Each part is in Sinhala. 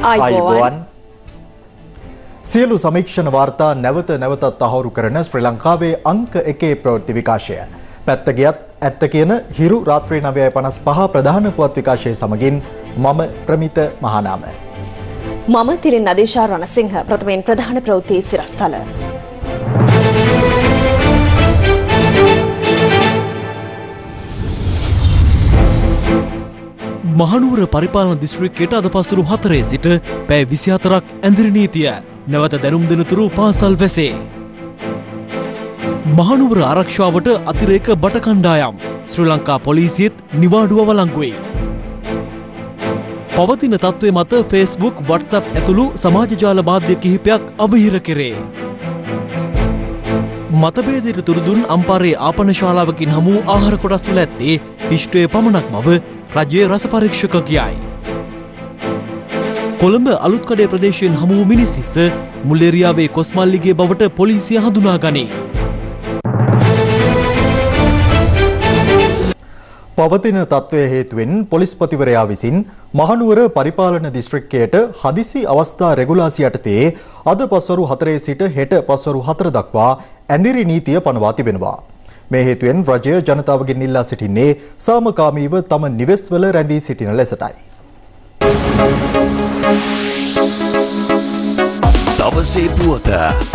ආයුබෝවන්. සියලු සමීක්ෂණ වාර්තා නැවතත් තහවුරු කරන ශ්‍රී ලංකාවේ අංක 1 ප්‍රවෘත්ති විකාශය. පැත්ත ගියත් ඇත්ත කියන හිරු රාත්‍රී 9:55 ප්‍රධාන පුවත් විකාශයේ සමගින් මම ප්‍රමිත මහානාම. මම තිරින් නදීෂා රණසිංහ. ප්‍රථමයෙන් ප්‍රධාන ප්‍රවෘත්ති සිරස්තල. මහනුවර පරිපාලන දිස්ත්‍රික්කයට අද පස්වරු 4 සිට පැය 24ක් ඇඳිරි නීතිය නැවත දැනුම් දෙනතුරු පාසල් වැසේ. මහනුවර ආරක්ෂාවට අතිරේක බට කණ්ඩායම් ශ්‍රී ලංකා පොලිසියත් නිවාඩුව වළංගුයි. පවතින තත්ත්වය මත Facebook, WhatsApp ඇතුළු සමාජ ජාල මාධ්‍ය කිහිපයක් අවහිර කෙරේ. මතභේදයට තුරුදුන් අම්පාරේ ආපන ශාලාවකින් හමු ආහාර කොටස් වල ඇත්තේ පිෂ්ඨයේ පමණක් බව රජයේ රස පරීක්ෂක කියයි. කොළඹ අලුත්කඩේ ප්‍රදේශයෙන් හමු වූ මිනිස් හිස මුල්ලේරියාවේ කොස්මල්ලිගේ බවට පොලිසිය හඳුනා ගනී. පවතින තත්ත්වය හේතුවෙන් පොලිස්පතිවරයා විසින් මහනුවර පරිපාලන දිස්ත්‍රික්කයට හදිසි අවස්ථා රෙගුලාසි යටතේ අද පස්වරු 4 සිට හෙට පස්වරු 4 දක්වා ඇඳිරි නීතිය පනවා තිබෙනවා. මේ හේතුවෙන් රජය ජනතාවගෙන් ඉල්ලා සිටින්නේ සාමකාමීව තම නිවෙස්වල රැඳී සිටින ලෙසටයි. දවසේ පුවත.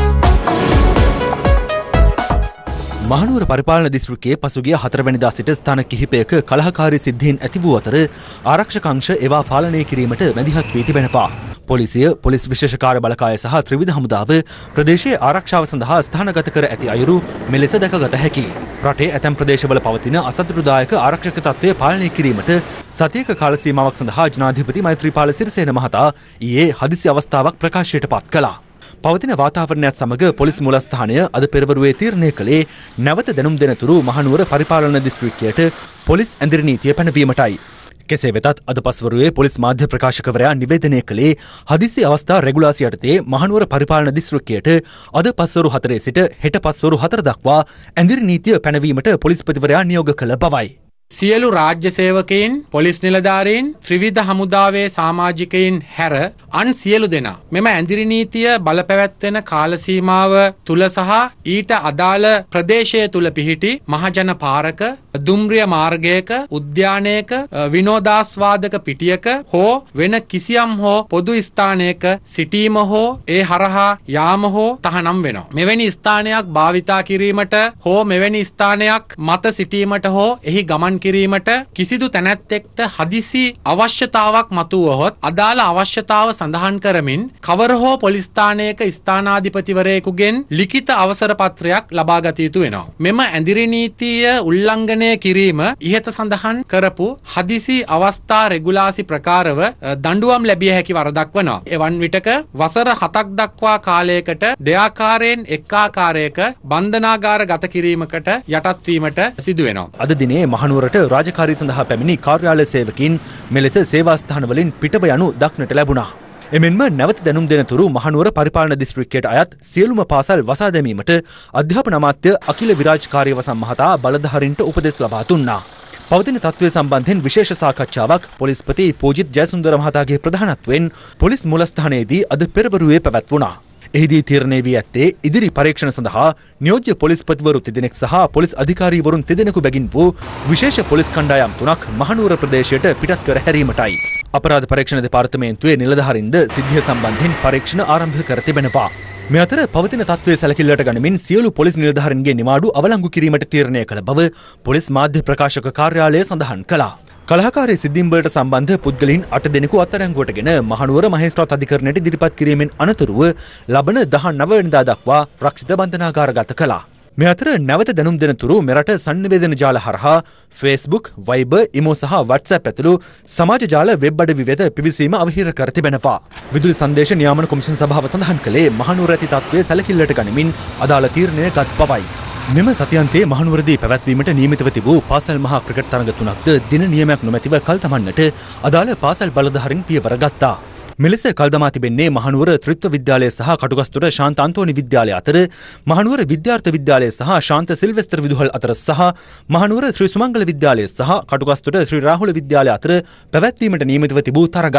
මහනුවර පරිපාලන දිස්ත්‍රික්කයේ පසුගිය 4 වෙනිදා සිට ස්ථාන කිහිපයක කලහකාරී සිද්ධීන් ඇති වූ අතර ආරක්ෂක අංශ ඒවා පාලනය කිරීමට මැදිහත් වී තිබෙනවා. පොලිසිය, පොලිස් විශේෂ කාර්ය බලකාය සහ ත්‍රිවිධ හමුදාව ප්‍රදේශයේ ආරක්ෂාව සඳහා ස්ථානගත කර ඇති අයුරු මෙලෙස දැකගත හැකියි. රටේ ඇතැම් ප්‍රදේශවල පවතින අසතුටුදායක ආරක්ෂක තත්ත්වය පාලනය කිරීමට සතියක කාල සීමාවක් සඳහා ජනාධිපති මෛත්‍රීපාල සිරිසේන මහතා ඊයේ හදිසි අවස්ථාවක් ප්‍රකාශයට පත් කළා. පවතින වාතාවරණයත් සමග පොලිස් මූලස්ථානය අද පෙරවරුවේ තීරණය කළේ නැවත දැනුම් දෙනතුරු මහනුවර පරිපාලන දිස්ත්‍රික්කයට පොලිස් ඇඳිරි නීතිය පැනවීමටයි. කෙසේ වෙතත් අද පස්වරුවේ පොලිස් මාධ්‍ය ප්‍රකාශකවරයා නිවේදනය කළේ හදිසි අවස්ථා රෙගුලාසි යටතේ මහනුවර පරිපාලන දිස්ත්‍රික්කයට අද පස්වරු 4 සිට හෙට පස්වරු 4 දක්වා ඇඳිරි නීතිය පැනවීමට පොලිස්පතිවරයා නියෝග කළ බවයි. සියලු රාජ්‍ය සේවකයින්, පොලිස් නිලධාරීන්, ත්‍රිවිධ හමුදාවේ සමාජිකයින් හැර අන් සියලු දෙනා මෙම ඇඳිරි නීතිය බලපැවැත්වෙන කාල සීමාව තුල සහ ඊට අදාළ ප්‍රදේශය තුල පිහිටි මහජන පාරක, දුම්රිය මාර්ගයක, උද්‍යානයක, විනෝදාස්වාදක පිටියක හෝ වෙන කිසියම් හෝ පොදු ස්ථානයක සිටීම හෝ ඒ හරහා යාම හෝ තහනම් වෙනවා. මෙවැනි ස්ථානයක් භාවිතා කිරීමට හෝ මෙවැනි ස්ථානයක් මත සිටීමට හෝ එහි ගමන් කිරීමට කිසිදු තැනැත්තෙක්ට හදිසි අවශ්‍යතාවක් මතුවහොත් අදාළ අවශ්‍යතාව සඳහන් කරමින් කවර හෝ පොලිස් ස්ථානයක ස්ථානාධිපතිවරයෙකුගෙන් ලිඛිත අවසර පත්‍රයක් ලබා ගත යුතු වෙනවා. මෙම ඇඳිරි නීතිය උල්ලංඝනය කිරීම ඉහත සඳහන් කරපු හදිසි අවස්ථා රෙගුලාසි ප්‍රකාරව දඬුවම් ලැබිය හැකි වරදක් වනවා. එවන් විටක වසර 7ක් දක්වා කාලයකට දෙආකාරයෙන් එක් ආකාරයක බන්ධනාගාර ගත කිරීමකට යටත් වීමට සිදු වෙනවා. අද දිනේ මහනුවරට රාජකාරී සඳහා පැමිණි කාර්යාලය සේවකයින් මෙලෙස සේවා ස්ථාන වලින් පිටව යනු දක්නට ලැබුණා. එමෙන්ම නැවත දැනුම් දෙනතුරු මහනුවර පරිපාලන දිස්ත්‍රික්කයට අයත් සියලුම පාසල් වසා දැමීමට අධ්‍යාපන අමාත්‍ය අකිල විරාජ් කාර්යවසම් මහතා බලධාරීන්ට උපදෙස් ලබා දුන්නා. පවතින තත්ත්වය සම්බන්ධයෙන් විශේෂ සාකච්ඡාවක් පොලිස්පති පූජිත් ජයසුන්දර මහතාගේ ප්‍රධානත්වයෙන් පොලිස් මූලස්ථානයේදී අද පෙරවරුවේ පැවැත්වුණා. එහිදී තීරණය වී ඇත්තේ ඉදිරි පරීක්ෂණ සඳහා නියෝජ්‍ය පොලිස්පතිවරු 3 දෙනෙක් සහ පොලිස් අධිකාරීවරුන් 3 දෙනෙකු බැගින් වූ විශේෂ පොලිස් කණ්ඩායම් 3ක් මහනුවර ප්‍රදේශයට පිටත් කර හැරීමටයි. අපරාධ පරීක්ෂණ දෙපාර්තමේන්තුවේ නිලධාරීන්ද සිද්ධිය සම්බන්ධයෙන් පරීක්ෂණ ආරම්භ කර තිබෙනවා. මේ අතර පවතින තත්ත්වයේ සැලකිල්ලට ගනිමින් සියලු පොලිස් නිලධාරීන්ගේ නිවාඩු අවලංගු කිරීමට තීරණය කළ බව පොලිස් මාධ්‍ය ප්‍රකාශක කාර්යාලය සඳහන් කළා. කලහකාරී සිද්ධීන් වලට සම්බන්ධ පුද්ගලයන් 8 දෙනෙකු අත්අඩංගුවටගෙන මහනුවර මහේස්ත්‍රාත් අධිකරණයට ඉදිරිපත් කිරීමෙන් අනතුරුව ලබන 19 වෙනිදා දක්වා රක්ෂිත බන්ධනාගාරගත කළා. මේ අතර නැවත දැනුම් දෙනතුරු මෙරට සංනිවේදන ජාල හරහා Facebook, Viber, Imo සහ WhatsApp ඇතුළු සමාජ ජාල වෙබ් අඩවි වෙත පිවිසීම අවහිර කර තිබෙනවා. විදුලි සංදේශ නියාමන කොමිෂන් සභාව සඳහන් කළේ මහනුවර ඇති තත්ත්වයේ සැලකිල්ලට ගනිමින් අදාළ තීරණය ගත් බවයි. මෙම සතියන්තයේ මහනුවරදී පැවැත්වීමට නියමිතව තිබූ පාසල් මහා ක්‍රිකට් තරඟ 3ක්ද දින නියමයක් නොමැතිව කල් තබන්නට අදාළ පාසල් බලධාරීන් පියවර ගත්තා. මෙලෙස කල්දමා තිබෙන්නේ මහනුවර ත්‍රිත්ව විද්‍යාලය සහ කටුගස්තොට ශාන්ත අන්තෝනි විද්‍යාලය අතර, මහනුවර විද්‍යාර්ථ විද්‍යාලය සහ ශාන්ත සිල්වෙස්තර විදුහල් අතර සහ මහනුවර ශ්‍රී සුමංගල විද්‍යාලය සහ කටුගස්තොට ශ්‍රී රාහුල විද්‍යාලය අතර පැවැත්වීමට නියමිතව තිබූ තරගයි.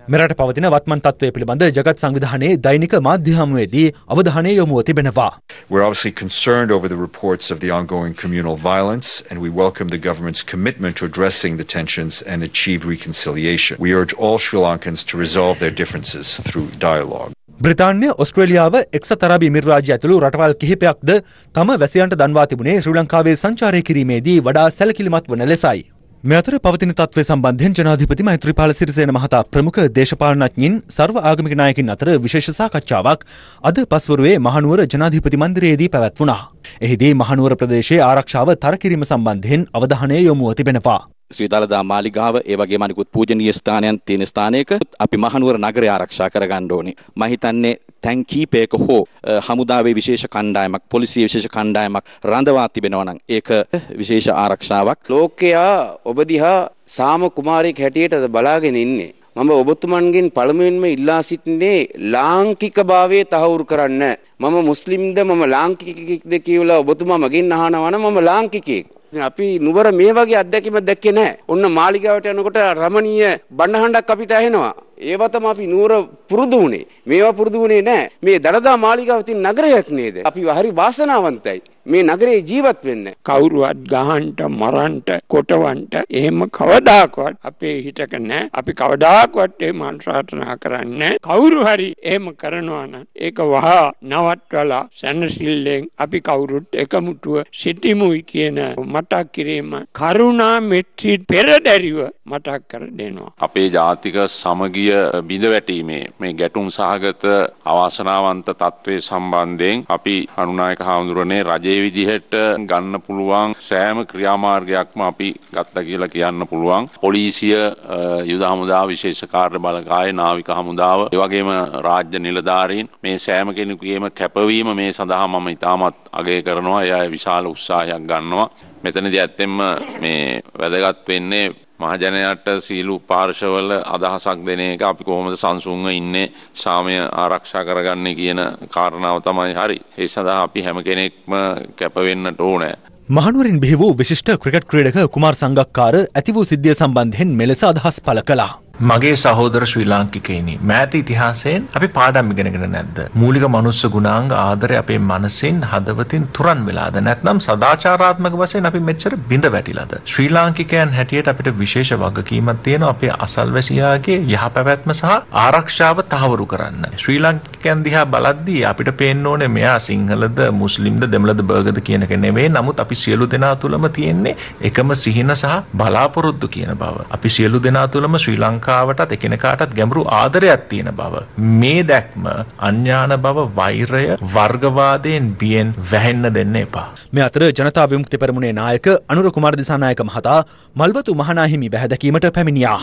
මෙරට පවතින වත්මන් තත්ත්වය පිළිබඳ ජගත් සංවිධානයේ දෛනික මාධ්‍ය හමුවේදී අවධානය යොමුව තිබෙනවා. We're obviously concerned over the reports of the ongoing communal violence, and we welcome the government's commitment to addressing the tensions and achieve reconciliation. We urge all Sri Lankans to resolve their differences through dialogue. බ්‍රිතාන්‍ය ඔස්ට්‍රේලියාව එක්සත් අරාබි එමිරාජ්‍ය ඇතුළු රටවල් කිහිපයක්ද තම වැසියන්ට දන්වා තිබුණේ ශ්‍රී ලංකාවේ සංචාරය කිරීමේදී වඩා සැලකිලිමත් වන ලෙසයි. මේ අතර පවතින තත්ත්වය සම්බන්ධයෙන් ජනාධිපති මෛත්‍රීපාල සිරිසේන මහතා ප්‍රමුඛ දේශපාලනඥයින් සර්ව ආගමික නායකින් අතර විශේෂ සාකච්ඡාවක් අද පස්වරුවේ මහනුවර ජනාධිපති මන්දිරයේදී පැවැත්වුණා. එහිදී මහනුවර ප්‍රදේශයේ ආරක්ෂාව තර කිරීම සම්බන්ධයෙන් අවධානය යොමුව තිබෙනවා. ශ්‍රී දළදා මාලිගාව ඒ වගේම අනිකුත් පූජනීය ස්ථානයන් තියෙන ස්ථානයක අපි මහනුවර නගරය ආරක්ෂා කරගන්න ඕනේ. මම හිතන්නේ තැන් කීපයක හෝ හමුදාවේ විශේෂ කණ්ඩායමක් පොලිසිය විශේෂ කණ්ඩායමක් රඳවා තිබෙනවා නම් ඒක විශේෂ ආරක්ෂාවක්. ලෝකයා ඔබ දිහා සාම කුමාරයෙක් හැටියට බලාගෙන ඉන්නේ. මම ඔබතුමන්ගෙන් පළමුවෙන්ම ඉල්ලා සිටින්නේ ලාංකිකභාවයේ තහවුරු කරන්න. මම මුස්ලිම්ද මම ලාංකිකෙක්ද කියලා ඔබතුමා මගෙන් අහනවා නම් මම ලාංකිකයෙක්. අපි නුවර මේ වගේ අත්දැකීමක් දැක්කේ නැහැ. ඔන්න මාලිගාවට යනකොට රමණීය බණ්ඩහඬක් අපිට ඇහෙනවා. ඒවා තමයි අපි නුවර පුරුදු වුණේ. මේවා පුරුදු වුණේ නැහැ. මේ දළදා මාලිගාව තියෙන නගරයක් නේද? අපි හරි වාසනාවන්තයි. මේ නගරේ ජීවත් වෙන්න. කවුරුවත් ගහන්න මරන්න කොටවන්න එහෙම කවදාකවත් අපේ හිතක නැහැ. අපි කවදාකවත් ඒ මානසාතනා කරන්නේ කවුරු හරි එහෙම කරනවා නම් ඒක වහා නවත්වලා සැනසෙල්ලෙන් අපි කවුරුත් එකමුතුව සිටිමුයි කියන මතක් කිරීම කරුණා මෙත්‍රි පෙරදැරිව මතක් කර දෙනවා. අපේ ජාතික සමගිය බිඳ වැටීමේ මේ ගැටුම් සහගත අවාසනාවන්ත තත්ත්වයේ සම්බන්ධයෙන් අපි අනුනායක හාමුදුරනේ රජයේ විදිහට ගන්න පුළුවන් සෑම ක්‍රියාමාර්ගයක්ම අපි ගත්තා කියලා කියන්න පුළුවන්. පොලිසිය, යුද හමුදාව, විශේෂ කාර්ය බලකාය, නාවික හමුදාව, ඒ වගේම රාජ්‍ය නිලධාරීන් මේ සෑම කෙනෙකුගේම කැපවීම මේ සඳහා මම ඉතාමත් අගය කරනවා. එයා විශාල උත්සාහයක් ගන්නවා. මෙතනදී ඇත්තෙන්ම මේ වැදගත් වෙන්නේ මහජනයාට සීලු පාර්ශවල අදහසක් දෙන එක. අපි කොහොමද සංසුන්ව ඉන්නේ සාමය ආරක්ෂා කරගන්නේ කියන කාරණාව තමයි හරි. ඒ සඳහා අපි හැම කෙනෙක්ම කැප වෙන්නට ඕනේ. මහනුවරින් බිහි වූ විශිෂ්ට ක්‍රිකට් ක්‍රීඩක කුමාර් සංගක්කාර ඇති වූ සිද්ධිය සම්බන්ධයෙන් මෙලෙස අදහස් පළ කළා. මගේ සහෝදර ශ්‍රී ලාංකිකයිනි, මෑත ඉතිහාසයෙන් අපි පාඩම් ඉගෙනගෙන නැද්ද? මූලික මනුස්ස ගුණාංග ආදරය අපේ මනසින් හදවතින් තුරන් වෙලාද? නැත්නම් සදාචාරාත්මක වශයෙන් අපි මෙච්චර බිඳ වැටිලාද? ශ්‍රී ලාංකිකයන් හැටියට අපිට විශේෂ වගකීමක් තියෙනවා අපේ අසල්වැසියාගේ යහපැවැත්ම සහ ආරක්ෂාව තහවුරු කරන්න. ශ්‍රී ලාංකිකයන් දිහා බලද්දී අපිට පේන්න ඕනේ මෙයා සිංහලද, මුස්ලිම්ද, දෙමළද, බර්ගද කියන එක නෙවෙයි. නමුත් අපි සියලු දෙනා තුළම තියෙන්නේ එකම සිහින සහ බලාපොරොත්තු කියන බව. අපි සියලු දෙනා තුළම ශ්‍රී ලංකාවටත් එකිනෙකාටත් ගැඹුරු ආදරයක් තියෙන බව. මේ දැක්ම අඥාන බව, වෛරය, වර්ගවාදයෙන් බියෙන් වැහෙන්න දෙන්න එපා. මේ අතර ජනතා විමුක්ති පෙරමුණේ නායක අනුර කුමාර දිසානායක මහතා මල්වතු මහනාහිමි බැහැදකීමට පැමිණියා.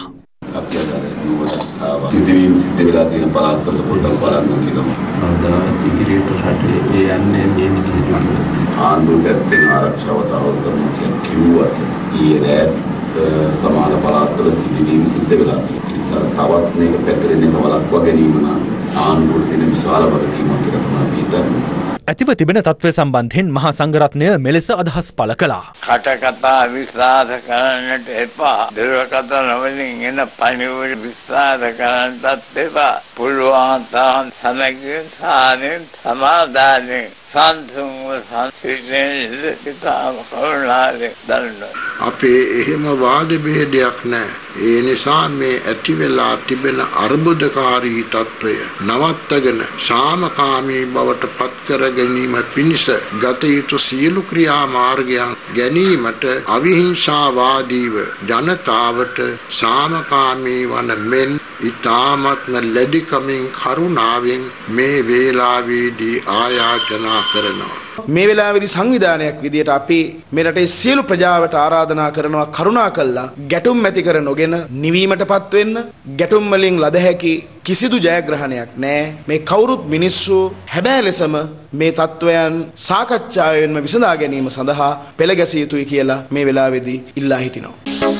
සිද්ධවීම් සිද්ධ වෙලා තියෙන පළාත්වල පොඩ්ඩක් බලන්න කියලා. අද ඉදිරියට රටේ යන්නේ මේ විදිහට ආණ්ඩුව පැත්තෙන් ආරක්ෂාව තහවුරු කරනවා කියලා කිව්වා. ඊයේ සමාන පළාත්වල සිද්ධවීම් සිද්ධ වෙලා තියෙනවා. ඒ නිසා තවත් මේක පැතිරෙන එක වළක්වා ගැනීම නම් ආණ්ඩුවට තියෙන විශාල වගකීමක් කියලා තමයි අපි හිතන්නේ. ඇතිව තිබෙන තත්ත්වය සම්බන්ධයෙන් මහා සංඝරත්නය මෙලෙස අදහස් පළ කළා. කටකතා විශ්වාස කරන්නට එපා. දුරකථන වලින් එන පණිවිඩ විශ්වාස කරන්නටත් එපා. පුළුවන් තරම් සමගිය සානෙන් සමාදානෙන් සංසුන්ව සංසිඳෙන්න ඉතාම කරුණාවෙන් දරනවා. අපේ එහෙම වාද බෙහෙදයක් නැහැ. ඒ නිසා මේ ඇති වෙලා තිබෙන අර්බුදකාරී තත්වය නවත්තගෙන සාමකාමී බවට පත් කර ගැනීම පිණිස ගත යුතු සියලු ක්‍රියා මාර්ගයන් ගැනීමට අවිහිංසාවාදීව ජනතාවට සාමකාමී වන මෙන් ඉතාමත්ම ලැබිකමින් කරුණාවෙන් මේ වේලාවේදී ආයාචනා කරනවා. මේ වෙලාවේදී සංවිධානයක් විදියට අපි මේ රටේ සියලු ප්‍රජාවට ආරාධනා කරනවා කරුණා කළා ගැටුම් ඇති කර නොගෙන නිවීමටපත් වෙන්න. ගැටුම් වලින් ලද හැකි කිසිදු ජයග්‍රහණයක් නැහැ. මේ කවුරුත් මිනිස්සු හැබෑ ලෙසම මේ තත්වයන් සාකච්ඡාවෙන්ම විසඳා ගැනීම සඳහා පෙළ ගැසිය යුතුයි කියලා මේ වෙලාවේදී ඉල්ලා හිටිනවා.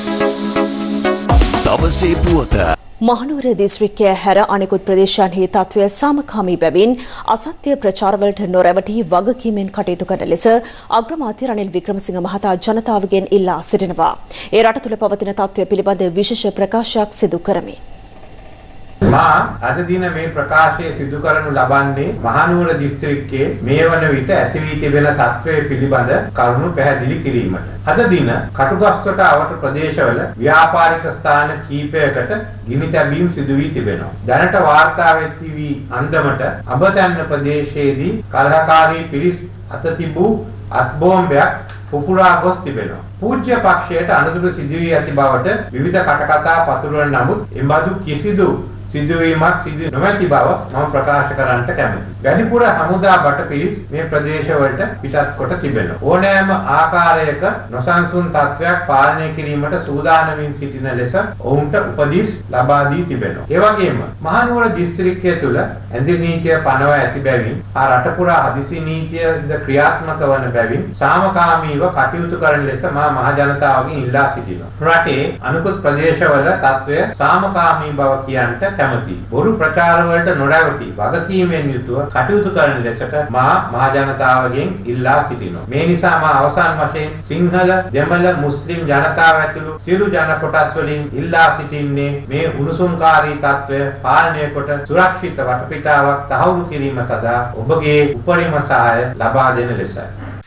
දවසේ පුවත මහනුවර දිස්ත්‍රික්කය හැර අනෙකුත් ප්‍රදේශයන්හි තත්ත්වය සාමකාමී බැවින් අසත්‍ය ප්‍රචාරවලට නොරැවටි වගකීමෙන් කටයුතු කරන ලෙස අග්‍රාමාත්‍ය රනිල් වික්‍රමසිංහ මහතා ජනතාවගෙන් ඉල්ලා සිටිනවා. ඒ රට තුළ පවතින තත්ත්වය පිළිබඳ විශේෂ ප්‍රකාශයක් සිදු කරමින් මා අද දින මේ ප්‍රකාශය සිදු කරනු ලබන්නේ මහනුවර දිස්ත්‍රික්කයේ මේ වන විට ඇති වී තිබෙන තත්ත්වයේ පිළිබඳ කරුණු පැහැදිලි කිරීමට. අද දින කටුගස්කොට අවට ප්‍රදේශවල ව්‍යාපාරික ස්ථාන කිහිපයකට ගිනි තැබීම් සිදු වී තිබෙනවා. දැනට වාර්තා වෙති වී අන්දමට අබතැන්න ප්‍රදේශයේදී කලහකාරී පිරිස් අත තිබූ අත්බෝම්බයක් පුපුරා ගොස් තිබෙනවා. පූජ්‍ය පක්ෂයට අනුතුරු සිදු වී ඇති බවට විවිධ කටකතා පතුරවන නමුත් එබඳු කිසිදු සිදුවීමක් සිදු නොමැති බව මම ප්‍රකාශ කරන්නට කැමැතියි. වැඩිපුර හමුදා බටපිරිස් මේ ප්‍රදේශවලට පිටත් කොට තිබෙනවා. ඕනෑම ආකාරයක නොසන්සුන් තත්ත්වයක් පාලනය කිරීමට සූදානමින් සිටින ලෙස ඔවුන්ට උපදෙස් ලබා දී තිබෙනවා. ඒ වගේම මහනුවර දිස්ත්‍රික්කය තුළ ඇඳිරි නීතිය පනවා ඇති බැවින් රට පුරා හදිසි නීතියද ක්‍රියාත්මක වන බැවින් සාමකාමීව කටයුතු කරන ලෙස මා මහ ජනතාවගෙන් ඉල්ලා සිටිනවා. රටේ අනිකුත් ප්‍රදේශවල තත්ත්වය සාමකාමී බව කියන්නට කැමැතියි. බොරු ප්‍රචාර වලට නොරැවටි වගකීමෙන් යුතුව කටයුතු කරන ලෙසට මා මහ ජනතාවගෙන් ඉල්ලා සිටිනවා. මේ නිසා මා අවසාන වශයෙන් සිංහල, දෙමළ, මුස්ලිම් ජනතාව ඇතුළු සියලු ජන කොටස් වලින් ඉල්ලා සිටින්නේ මේ උණුසුම්කාරී තත්ත්වය පාලනය කොට සුරක්ෂිත වටපිටාවක් තහවුරු කිරීම සඳහා ඔබගේ උපරිම සහාය ලබා දෙන ලෙසයි.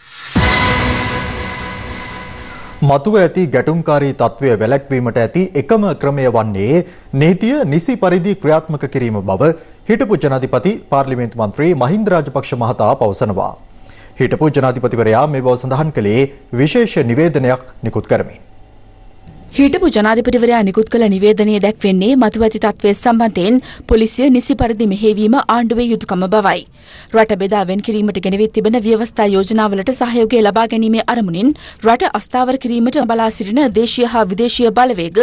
මතුව ඇති ගැටුම්කාරී තත්ත්වය වැළැක්වීමට ඇති එකම ක්‍රමය වන්නේ නීතිය නිසි පරිදි ක්‍රියාත්මක කිරීම බව හිටපු ජනාධිපති පාර්ලිමේන්තු මන්ත්‍රී මහින්ද රාජපක්ෂ මහතා පවසනවා. හිටපු ජනාධිපතිවරයා මේ බව සඳහන් කළේ විශේෂ නිවේදනයක් නිකුත් කරමින්. හිටපු ජනාධිපතිවරයා නිකුත් කළ නිවේදනයේ දැක්වෙන්නේ මතුව ඇති තත්ත්වය සම්බන්ධයෙන් පොලිසිය නිසි පරිදි මෙහෙයවීම ආණ්ඩුවේ යුතුකම බවයි. රට බෙදා වෙන් කිරීමට ගෙනවිත් තිබෙන ව්‍යවස්ථා යෝජනාවලට සහයෝගය ලබා ගැනීමේ අරමුණින් රට අස්ථාවර කිරීමට බලා සිටින දේශීය හා විදේශීය බලවේග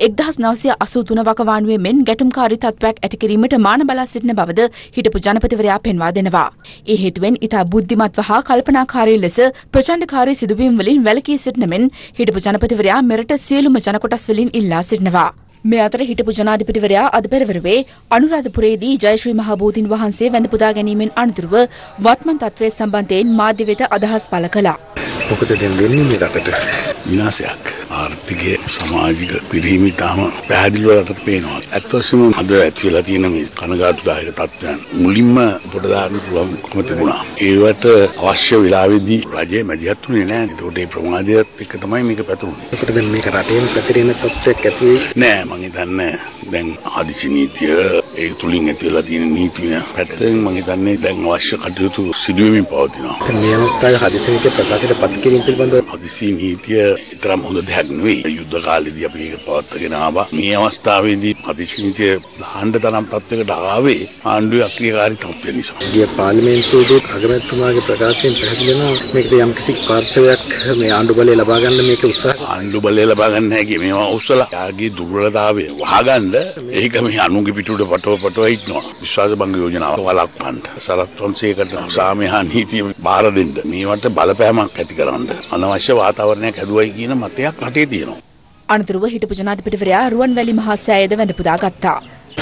1983 වකවානුවේ මෙන් ගැටුම්කාරී තත්ත්වයක් ඇති කිරීමට මාන බලා සිටින බවද හිටපු ජනපතිවරයා පෙන්වා දෙනවා. ඒ හේතුවෙන් ඉතා බුද්ධිමත්ව හා කල්පනාකාරී ලෙස ප්‍රචණ්ඩකාරී සිදුවීම් වලින් වැළකී සිටින මෙන් හිටපු ජනපතිවරයා මෙරට සියලුම ජනකොටස් වලින් ඉල්ලා සිටිනවා. මේ අතර හිටපු ජනාධිපතිවරයා අද පෙරවරුවේ අනුරාධපුරයේදී ජයශ්‍රී මහ බෝධීන් වහන්සේ වැඳ පුදා ගැනීමෙන් අනතුරුව වත්මන් තත්ත්වය සම්බන්ධයෙන් මාධ්‍ය වෙත අදහස් පළ කළා. මොකද දැන් වෙන්නේ මේ රටට විනාශයක්. ආර්ථිකයේ සමාජික පිරිහීම තාම පැහැදිලිව රටට පේනවා. ඇත්ත වශයෙන්ම අද ඇති වෙලා තියෙන මේ කනගාටුදායක තත්ත්වයන් මුලින්ම පොඩ දාන්න පුළුවන්කම තිබුණා. ඒවට අවශ්‍ය වෙලාවෙදී රජය මැදිහත් වුණේ නැහැ. ඒකට මේ ප්‍රමාදයත් එක්ක තමයි මේක පැතුරුනේ. ඒකට දැන් මේක රටේම පැතිරෙන තත්ත්වයක් ඇති වෙයි නෑ මම හිතන්නේ. දැන් ආදිසි නීතිය ඒ තුලින් ඇති වෙලා තියෙන නීතිය පැත්තෙන් මම හිතන්නේ දැන් අවශ්‍ය කටයුතු සිදුවෙමින් පවතිනවා. මේ අවස්ථාවේ හදිසි නීතිය ප්‍රකාශයට පත් කිරීම පිළිබඳව හදිසි නීතිය තරම් හොඳ දෙයක් නෙවෙයි. යුද්ධ කාලේදී අපි ඒක පවත්වාගෙන ආවා. මේ අවස්ථාවේදී හදිසි නීතිය දාන්න තරම් තත්ත්වයකට ආවේ ආණ්ඩුවේ අක්‍රියකාරී තත්ත්වය නිසා. ගිය පාර්ලිමේන්තුවේ අගමැතිතුමාගේ ප්‍රකාශයෙන් පැහැදිලි වෙනවා මේකට යම්කිසි පාර්ශවයක් මේ ආණ්ඩු බලය ලබා ගන්න මේක උත්සාහ ආණ්ඩු බලය ලබා ගන්න හැකි මේවා උස්සලා යාගේ දුර්වලතාවය වහගන්න ඒක මේ අනුගේ පිටුට පටව හිටනවා. විශ්වාස භංග යෝජනාව වළක්වන්න සරත් ෆොන්සේකට සාමය හා නීතිය බාර දෙන්න මේවට බලපෑමක් ඇති කරන්න අනවශ්‍ය වාතාවරණයක් හැදුවයි කියන මතයක් රටේ තියෙනවා. අනතුරුව හිටපු ජනාධිපතිවරයා රුවන්වැලි මහා සෑයද වැඳ පුදා ගත්තා.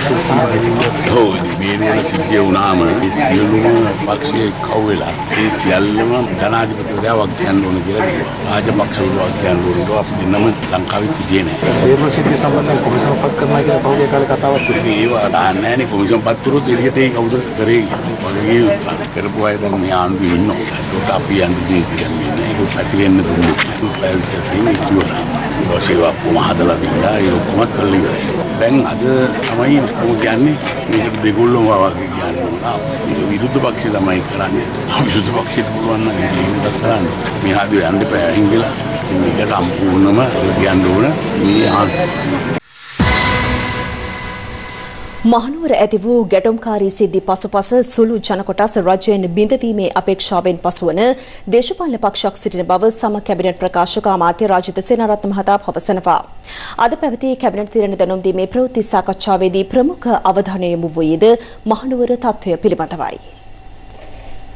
මේ සිද්ධිය වුණාම සියලුම පක්ෂයේ කවුවෙලා ඒ සියල්ලම ජනාධිපතිවරයා වගකීම් ඕන කියලා කිව්වා. රාජපක්ෂවරු වගකීම් ඕනට අපි දෙන්නම ලංකාවේ සිටියේ නැහැ. ඒ සිද්ධිය සම්බන්ධව කොමිසම පත් කරනවා කියලා පහුගිය කාලේ කතාවක් තිබුණේ. ඒවා දාන්නේ නැහැ නේ කොමිසම පත් කරුවොත් එළියට ඒ කවුද කරේ කියලා. කරපු අය දැන් මේ ආණ්ඩුවේ ඉන්නවා. ඒකට අපි යන්නේ කියන්නේ ඒක පැතිරෙන්න දුන්නේ. සේවා කොහොමදලා දිනා ඒ ඔක්කොම කරලා ඉවරයි. දැන් අද තමයි මම කියන්නේ මේකට දෙගොල්ලම වගේ කියන්නේ විරුද්ධ පක්ෂය තමයි කරන්නේ. විරුද්ධ පක්ෂයට පුළුවන් නම් මේකට කරන්න. මේ ආදී යන්න බෑ හින්දලා මේක සම්පූර්ණම කියන්න ඕන මේ මහනුවර ඇති වූ ගැටුම්කාරී සිද්ධි පසුපස සුළු ජනකොටස් රජයෙන් බිඳවීමේ අපේක්ෂාවෙන් පසුවන දේශපාලන පක්ෂයක් සිටින බව සම කැබිනට් ප්‍රකාශක අමාත්‍ය රාජිත සේනාරත්න මහතා පවසනවා. අද පැවති කැබිනට් තීරණ දැනුම් දීමේ ප්‍රවෘත්ති සාකච්ඡාවේදී ප්‍රමුඛ අවධානය යොමු වූයේද මහනුවර තත්ත්වය පිළිබඳවයි.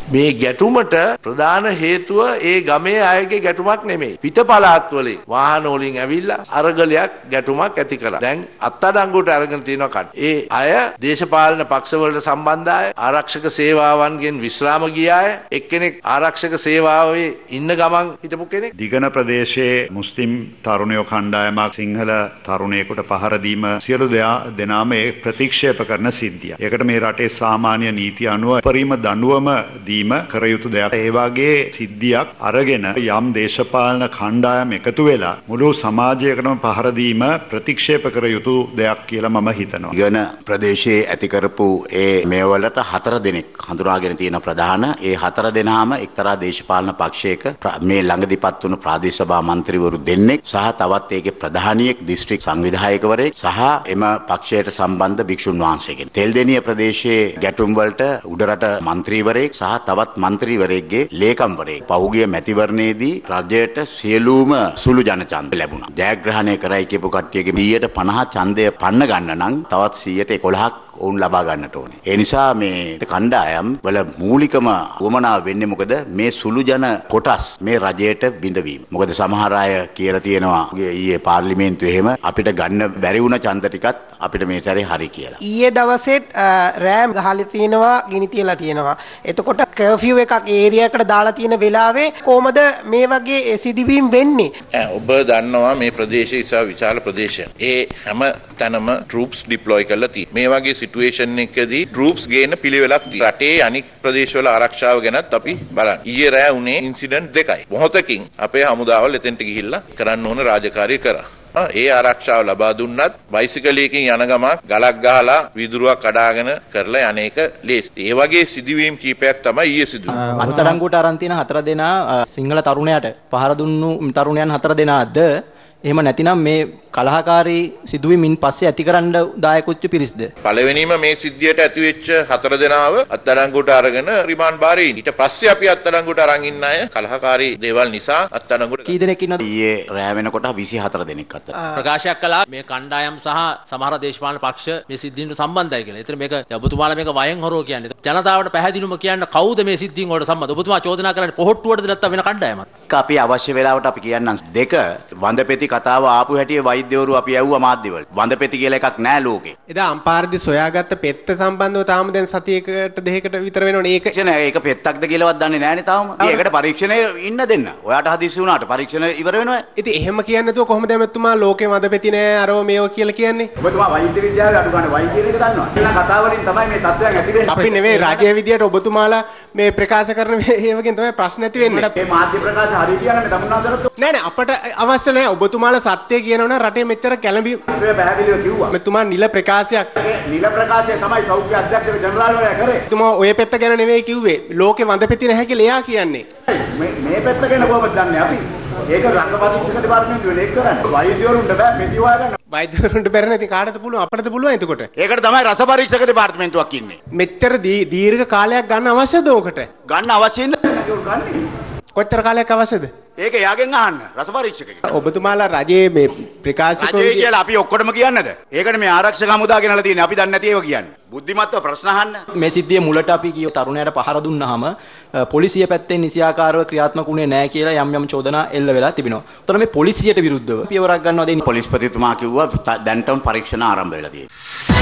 මේ ගැටුමට ප්‍රධාන හේතුව ඒ ගමේ අයගේ ගැටුමක් නෙමෙයි. පිට පළාත් වලින් වාහන වලින් ඇවිල්ලා අරගලයක් ගැටුමක් ඇති කරා. දැන් අත්අඩංගුවට අරගෙන තියෙනවා කට. ඒ අය දේශපාලන පක්ෂවලට සම්බන්ධ අය, ආරක්ෂක සේවාවන්ගෙන් විශ්‍රාම ගිය අය, එක්කෙනෙක් ආරක්ෂක සේවාවේ ඉන්න ගමන් හිටපු කෙනෙක්. දිගන ප්‍රදේශයේ මුස්ලිම් තරුණයෝ කණ්ඩායමක් සිංහල තරුණයෙකුට පහර දීම සියලු දෙනාම ඒ ප්‍රතික්ෂේප කරන සිද්ධියක්. ඒකට මේ රටේ සාමාන්‍ය නීති අනුව පරිම දඬුවම දීම කර යුතු දෙයක්. ඒ වගේ සිද්ධියක් අරගෙන යම් දේශපාලන කණ්ඩායම් එකතු වෙලා මුළු සමාජයකටම පහර දීම ප්‍රතික්ෂේප කර යුතු දෙයක් කියලා මම හිතනවා. දිගන ප්‍රදේශයේ ඇති කරපු ඒ මේවලට 4 දෙනෙක් හඳුනාගෙන තියෙන ප්‍රධාන ඒ 4 දෙනාම එක්තරා දේශපාලන පක්ෂයක මේ ළඟදිපත් වුණු ප්‍රාදේශ සභා මන්ත්‍රීවරු දෙන්නෙක් සහ තවත් ඒකේ ප්‍රධානියෙක් දිස්ත්‍රික් සංවිධායකවරයෙක් සහ එම පක්ෂයට සම්බන්ධ භික්ෂුන් වහන්සේ කෙනෙක්. තෙල්දෙණිය ප්‍රදේශයේ ගැටුම් වලට උඩරට මන්ත්‍රීවරයෙක් සහ තවත් මන්ත්‍රීවරයෙක්ගේ ලේකම්වරයෙක්. පහුගිය මැතිවරණයේදී රජයට සියලුම සුළු ජන ඡන්ද ලැබුණා. ජයග්‍රහණය කරයි කියපු කට්ටියගේ 150 ඡන්දය පන්න ගන්න නම් තවත් 111ක් ඔවුන් ලබා ගන්නට ඕනේ. ඒ නිසා මේ කණ්ඩායම් වල මූලිකම වමනාව වෙන්නේ මොකද? මේ සුළු ජන කොටස් මේ රජයට බිඳවීම. මොකද සමහර අය කියලා තියෙනවා ඊයේ පාර්ලිමේන්තුවේ එහෙම අපිට ගන්න බැරි වුණ ඡන්ද ටිකත් අපිට මේ සැරේ හරි කියලා. ඊයේ දවසෙත් රෑම් ගහලා තියෙනවා, ගිනි තියලා තියෙනවා. එතකොට කර්ෆියු එකක් ඒරියා එකට දාලා තියෙන වෙලාවේ කොහමද මේ වගේ සිදුවීම් වෙන්නේ? ඔබ දන්නවා මේ ප්‍රදේශය ඉතා විශාල ප්‍රදේශයක්. ඒ හැම තැනම troops deploy කරලා තියෙනවා. මේ වගේ සිටුේෂන් එකදී troops ගේන පිළිවෙලක් තියෙනවා. රටේ අනික් ප්‍රදේශවල ආරක්ෂාව ගැනත් අපි බලන්න. ඊයේ රෑ උනේ ඉන්සිඩන්ට් දෙකයි. මොහොතකින් අපේ හමුදාවල් එතෙන්ට ගිහිල්ලා කරන්න ඕන රාජකාරිය කරා. ඒ ආරක්ෂාව ලබා දුන්නත් බයිසිකලයකින් යන ගමන් ගලක් ගහලා වීදුරුවක් කඩාගෙන කරලා යන්නේක ලේසි. ඒ වගේ සිදුවීම් කීපයක් තමයි ඊයේ සිදු වුනේ. අත්අඩංගුවට අරන් තියෙන 4 දෙනා සිංහල තරුණයාට පහර දුන්නු තරුණයන් 4 දෙනාද එහෙම නැතිනම් මේ කලහකාරී සිදුවීමින් පස්සේ ඇතිකරන්න දායකුච්ච පිරිස්ද? පළවෙනිම මේ සිද්ධියට ඇතිවෙච්ච 4 දෙනාව අත්අඩංගුවට අරගෙන රිමාන්ඩ් බාරේ ඉන්න. ඊට පස්සේ අපි අත්අඩංගුවට අරන් ඉන්න අය කලහකාරී දේවල් නිසා අත්අඩංගුවට කී දෙනෙක් ඉන්නවද? ඊයේ රෑ වෙනකොට 24 දෙනෙක් අතර ප්‍රකාශයක් කළා මේ කණ්ඩායම් සහ සමහර දේශපාලන පක්ෂ මේ සිද්ධියට සම්බන්ධයි කියලා. ඒතර මේක ඔබතුමාලා මේක වයන් හොරෝ කියන්නේ. ජනතාවට පැහැදිලිවම කියන්න කවුද මේ සිද්ධින් වලට සම්බන්ධ? ඔබතුමා චෝදනා කරන්නේ පොහොට්ටුවටද නැත්නම් වෙන කණ්ඩායමක්ද? අපි අවශ්‍ය වෙලාවට අපි කියන්නම්. 2 වඳපෙති කතාව ආපු හැටියේ වෛද්‍යවරු අපි ඇව්වා මාධ්‍යවල. වඳපෙති කියලා එකක් නෑ ලෝකේ. එදා අම්පාරදී සොයාගත්ත පෙත්ත සම්බන්ධව තාම දැන් සතියකට දෙකකට විතර වෙනවනේ. ඒක පෙත්තක්ද කියලාවත් දන්නේ නෑනේ තාම. ඒකට පරීක්ෂණය ඉන්න දෙන්න. ඔයාට හදිස්සි වුණාට පරීක්ෂණ ඉවර වෙනවා. ඉතින් එහෙම කියන්නේ නැතුව කොහොමද එමෙතුමා ලෝකේ වඳපෙති නෑ අරව මේව කියලා කියන්නේ? ඔබතුමා වෛද්‍ය විද්‍යාවේ අඩු ගන්න වෛද්‍යයෙක් දන්නවා. එලා කතා වලින් තමයි මේ තත්ත්වයන් ඇති වෙන්නේ. අපි නෙවෙයි රාජ්‍ය විද්‍යාවට ඔබතුමාලා මේ ප්‍රකාශ කරන මේවකින් තමයි ප්‍රශ්න ඇති වෙන්නේ. මේ මාධ්‍ය ප්‍රකාශ හරිය කියන්නේ තමුන්නාතරත් නෑ අපට අවශ්‍ය නෑ. ඔබතුමාලා සත්‍ය කියනවනම් රටේ මෙච්චර කැළඹි පැහැදිලිව කිව්වා. මෙතුමා නිල ප්‍රකාශයක් නිල ප්‍රකාශය තමයි සෞඛ්‍ය අධ්‍යක්ෂක ජනරාල්වරයා කරේ. එතුමා ඔය පැත්ත ගැන නෙවෙයි කිව්වේ. ලෝකේ වඳපෙති නැහැ කියලා එයා කියන්නේ. මේ පැත්ත ගැන කොහොමද දන්නේ අපි? ඒක රංගපරීක්ෂක දෙපාර්තමේන්තුවේ ඒක කරන්නේ. වෛද්‍යවරුන්ට බෑ මෙති හොයාගන්න. වෛද්‍යවරුන්ට බැරි නැති කාටද පුළුවන්? අපටද පුළුවන් එතකොට? ඒකට තමයි රස පරීක්ෂක දෙපාර්තමේන්තුවක් ඉන්නේ. මෙච්චර දීර්ඝ කාලයක් ගන්න අවශ්‍යද ඕකට? ගන්න අවශ්‍ය නැහැ. කොච්චර කාලයක් අවශ්‍යද? ඒක යාගෙන් අහන්න රස පරීක්ෂකගෙන්. ඔබතුමාලා රජයේ මේ ප්‍රකාශකෝ කියලා අපි ඔක්කොටම කියන්නද? ඒකනේ මේ ආරක්ෂක හමුදා ගෙනලා තියෙන්නේ. අපි දන්නේ නැති ඒවා කියන්නේ. බුද්ධිමත්ව ප්‍රශ්න අහන්න. මේ සිද්ධිය මුලට අපි කියව තරුණයාට පහර දුන්නාම පොලිසිය පැත්තෙන් නිසියාකාරව ක්‍රියාත්මක වුණේ නැහැ කියලා යම් චෝදනා එල්ල වෙලා තිබෙනවා. උතන මේ පොලිසියට විරුද්ධව පියවරක් ගන්නවද? පොලිස්පතිතුමා කිව්වා දැන්ටම පරීක්ෂණ ආරම්භ වෙලා තියෙනවා.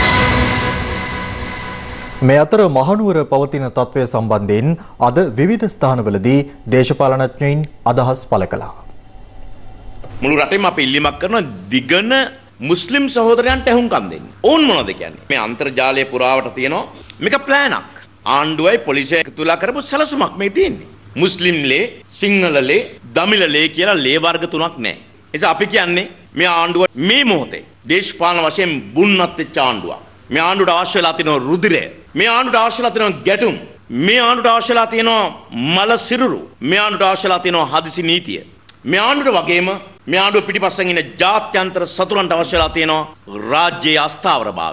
මේ අතර මහනුවර පවතින තත්ත්වය සම්බන්ධයෙන් අද විවිධ ස්ථානවලදී දේශපාලනඥයින් අදහස් පළ කළා. මුළු රටේම අපි ඉල්ලීමක් කරන දිගන මුස්ලිම් සහෝදරයන්ට ඇහුම්කන් දෙන්න. ඕන් මොනවද කියන්නේ? මේ අන්තර්ජාලය පුරාවට තියෙනවා මේක ප්ලෑනක්. ආණ්ඩුවයි පොලිසිය එකතු වෙලා කරපු සැලසුමක් මේ තියෙන්නේ. මුස්ලිම් ලේ, සිංහල ලේ, දමිළ ලේ කියලා ලේ වර්ග තුනක් නැහැ. ඒ නිසා අපි කියන්නේ මේ ආණ්ඩුව මේ මොහොතේ දේශපාලන වශයෙන් බුන්නත් වෙච්ච ආණ්ඩුවක්. මේ ආණ්ඩුවට අවශ්‍ය වෙලා තියෙන රුධිරය, මේ ආණ්ඩුවට අවශ්‍ය වෙලා තියෙන ගැටුම්, මේ ආණ්ඩුවට අවශ්‍ය වෙලා තියෙන මල සිරුරු, මේ ආණ්ඩුවට අවශ්‍ය වෙලා තියෙන හදිසි නීතිය, මේ ආණ්ඩුවට වගේම මේ ආණ්ඩුව පිටිපස්සෙන් ඉන්න ජාත්‍යන්තර සතුරන්ට අවශ්‍ය වෙලා තියෙන රාජ්‍යයේ අස්ථාවරභාවය.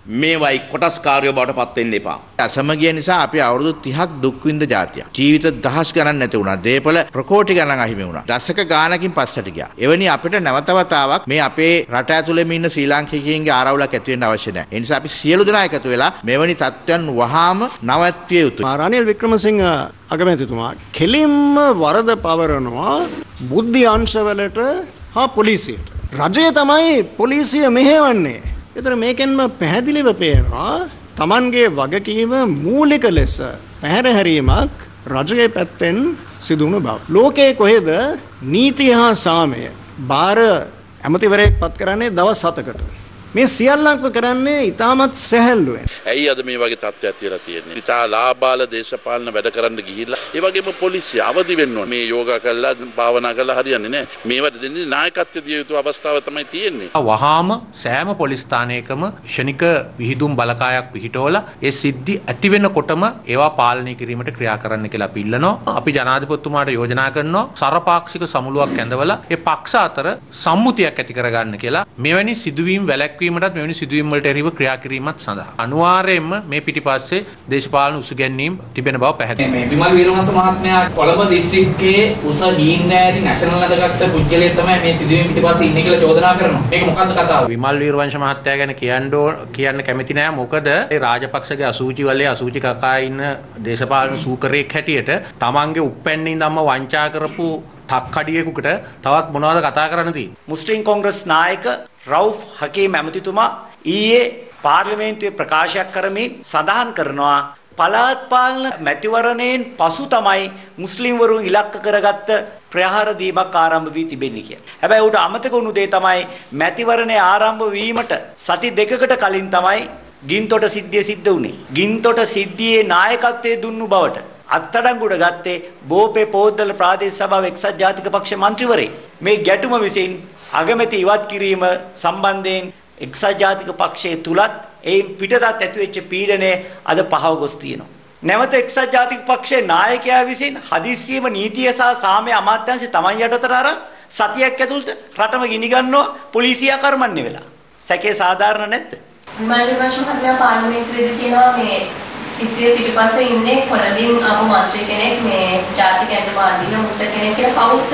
මේවයි කොටස්කාරයෝ බවට පත් වෙන්න එපා. අසමගිය නිසා අපි අවුරුදු 30ක් දුක් විඳ જાතියක්. ජීවිත දහස් ගණන් නැති වුණා. දේපල ප්‍රකෝටි ගණන් අහිමි වුණා. දශක ගානකින් පස්සට ගියා. එවැනි අපිට නැවත වතාවක් මේ අපේ රට ඇතුළේම ඉන්න ශ්‍රී ලාංකිකයන්ගේ ආරවුලක් ඇති වෙන්න අවශ්‍ය නැහැ. ඒ නිසා අපි සියලු දෙනා එකතු වෙලා මෙවැනි තත්ත්වයන් වහාම නවත්විය යුතුයි. රනිල් වික්‍රමසිංහ අගමැතිතුමා කෙලින්ම වරද පවරනවා බුද්ධි අංශවලට හා පොලිසියට. රජය තමයි පොලිසිය මෙහෙවන්නේ. ඒතර මේකෙන්ම පැහැදිලිව පේනවා Tamanගේ වගකීම මූලික ලෙස පැහැරහැරීමක් රජයේ පැත්තෙන් සිදු වුණ බව. ලෝකයේ කොහෙද නීතිය හා සාමය බාර ඇමතිවරයෙක් පත් කරන්නේ දවස් 7කට. මේ සියල්ලක්ම කරන්නේ ඉතාමත් සැහැල්ලුවෙන්. ඇයි අද මේ වගේ තත්ත්වයක් තියලා තියෙන්නේ? ඉතා ලාබාල දේශපාලන වැඩ කරන්න ගිහිල්ලා ඒ වගේම පොලිසිය අවදි වෙන්න ඕනේ. මේ යෝගා කළා භාවනා කළා හරියන්නේ නැහැ. මේවට දෙන්නේ නායකත්වය දිය යුතු අවස්ථාව තමයි තියෙන්නේ. වහාම සෑම පොලිස් ස්ථානයකම ක්ෂණික විහිදුම් බලකායක් පිහිටවලා ඒ සිද්ධි ඇති වෙනකොටම ඒවා පාලනය කිරීමට ක්‍රියා කරන්න කියලා අපි ඉල්ලනවා. අපි ජනාධිපතිතුමාට යෝජනා කරනවා සරපාක්ෂික සමුළුවක් ඇඳවලා ඒ පක්ෂ අතර සම්මුතියක් ඇති කරගන්න කියලා. මෙවැනි සිදුවීම් වැළැක්වීමටත් මෙවැනි සිදුවීම් වලට එරෙහිව ක්‍රියා කිරීමත් සඳහා අනිවාර්යයෙන්ම මේ පිටිපස්සේ දේශපාලන උසුගැන්වීම් තිබෙන බව පැහැදිලි. මේ විමල් වීරවංශ මහත්මයා කොළඹ දිස්ත්‍රික්කයේ උස හීනෑරි නැෂනල් නදගත්ත පුද්ගලයෙක් තමයි මේ සිදුවීම් පිටිපස්සේ ඉන්නේ කියලා චෝදනා කරනවා. මේක මොකක්ද කතාව? විමල් වීරවංශ මහත්තයා ගැන කියන්න කැමති නෑ. මොකද ඒ රාජපක්ෂගේ අසූචි වලේ අසූචි කකා ඉන්න දේශපාලන සූකරයෙක් හැටියට තමන්ගේ උප්පැන්නේ ඉඳන්ම වංචා කරපු තක්කඩියෙකුට තවත් මොනවද කතා කරන්න තියෙන්නේ? මුස්ලිම් කොංග්‍රස් නායක රවුෆ් හකීම් ඇමතිතුමා ඊයේ පාර්ලිමේන්තුවේ ප්‍රකාශයක් කරමින් සඳහන් කරනවා පළාත් පාලන මැතිවරණයෙන් පසු තමයි මුස්ලිම්වරුන් ඉලක්ක කරගත්ත ප්‍රහාර දීමක් ආරම්භ වී තිබෙන්නේ කියලා. හැබැයි උට අමතක වුණු දේ තමයි මැතිවරණය ආරම්භ වීමට සති දෙකකට කලින් තමයි ගින්තොට සිද්ධිය සිද්ධ වුණේ. ගින්තොට සිද්ධියේ නායකත්වයේ දුන්නු බවට අත්අඩංගුවට ගත්තේ බෝපේ පොද්දල ප්‍රාදේශ සභාව එක්සත් ජාතික පක්ෂ මන්ත්‍රීවරයෙක්. මේ ගැටුම විසින් අගමැති ඉවත් කිරීම සම්බන්ධයෙන් එක්සත් ජාතික පක්ෂයේ තුලත් ඒ පිටතත් ඇතිවෙච්ච පීඩනය අද පහව ගොස් තියෙනවා. නැවත එක්සත් ජාතික පක්ෂයේ නායකයා විසින් හදිස්සියම නීතිය සහ සාමය අමාත්‍යාංශය තමන් යටතට අර සතියක් ඇතුළත රටම ගිනි ගන්නවා පොලිසිය කර්මන්නේ වෙලා. සැකේ සාධාරණ නැද්ද? විමල් වීරවංශ මහත්මයා පාර්ලිමේන්තුවේදී කියනවා මේ සිද්ධිය පිටිපස්සේ ඉන්නේ කොළඹින් ආපු මන්ත්‍රී කෙනෙක් මේ ජාතික ඇඳුම අඳින මුස්ස කෙනෙක් කියලා කවුද?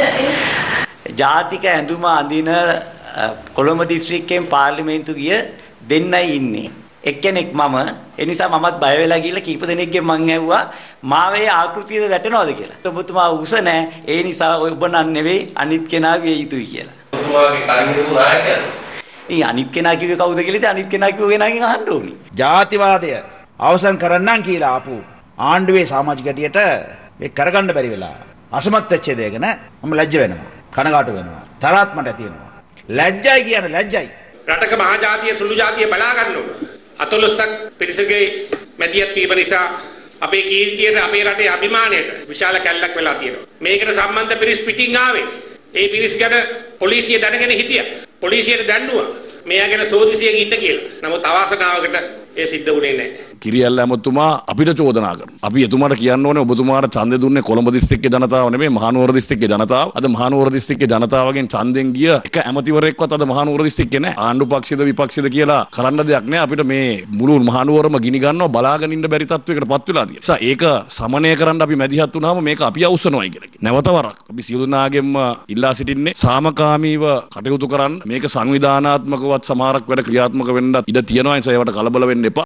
ජාතික ඇඳුම අඳින කොළඹ දිස්ත්‍රික්කයෙන් පාර්ලිමේන්තු ගිය දෙන්නයි ඉන්නේ. එක්කෙනෙක් මම. ඒ නිසා මමත් බය වෙලා ගිහලා කීප දෙනෙක්ගෙන් මං ඇහුවා මාවේ ආකෘතියද වැටෙනවද කියලා. ඔබතුමා උස නැහැ. ඒ නිසා ඔබ නන් නෙවෙයි අනිත් කෙනා විය යුතුයි කියලා. ඔබතුමාගේ කලින් හිටපු නායකයා. ඉතින් අනිත් කෙනා කිව්වේ කවුද කියලා ඉතින් අනිත් කෙනා කිව්ව කෙනාගෙන් අහන්න ඕනි. ජාතිවාදය අවසන් කරන්නම් කියලා ආපු ආණ්ඩුවේ සමාජික ගැටියට මේ කරගන්න බැරි වෙලා අසමත් වෙච්ච දේ ගැන මම ලැජ්ජ වෙනවා. කනගාටු වෙනවා. තරහත් මට ඇති වෙනවා. ලැජ්ජයි කියන ලැජ්ජයි. රටක මහා ජාතිය සුළු ජාතිය බලා ගන්න ඕන. අතොලස්සක් පිරිසගේ මැදිහත් වීම නිසා අපේ කීර්තියට අපේ රටේ අභිමානයට විශාල කැල්ලක් වෙලා තියෙනවා. මේකට සම්බන්ධ පිරිස් පිටින් ආවේ. ඒ පිරිස් ගැන පොලිසිය දැනගෙන හිටියා. පොලිසියට දැන්නුවා. මෙයා ගැන සෝදිසියෙන් ඉන්න කියලා. නමුත් අවාසනාවකට ඒ සිද්ධ වුණේ නැහැ. කිරියල්ල ඇමතුමා අපිට චෝදනා කරනවා. අපි එතුමාට කියන්න ඕනේ ඔබතුමාට ඡන්දෙ දුන්නේ කොළඹ දිස්ත්‍රික්කයේ ජනතාව නෙමෙයි මහනුවර දිස්ත්‍රික්කයේ ජනතාව. අද මහනුවර දිස්ත්‍රික්කයේ ජනතාවගෙන් ඡන්දෙන් ගිය එක ඇමතිවරයෙක්වත් අද මහනුවර දිස්ත්‍රික්කේ නැහැ. ආණ්ඩු පක්ෂයේද විපක්ෂයේද කියලා කරන්න දෙයක් නැහැ. අපිට මේ මුළු මහනුවරම ගිනි ගන්නවා බලාගෙන ඉන්න බැරි තත්වයකටපත් වෙලා තියෙනවා. ඒක සමනය කරන්න අපි මැදිහත් වුණාම මේක අපි අවසනවයි කියලා. නැවත වරක් අපි සියලු දෙනාගෙන්ම ඉල්ලා සිටින්නේ සාමකාමීව කටයුතු කරන්න. මේක සංවිධානාත්මකවත් සමහරක් වැඩ ක්‍රියාත්මක වෙන්නත් ඉඩ තියෙනවා. ඒ නිසා ඒවට කලබල වෙන්න එපා.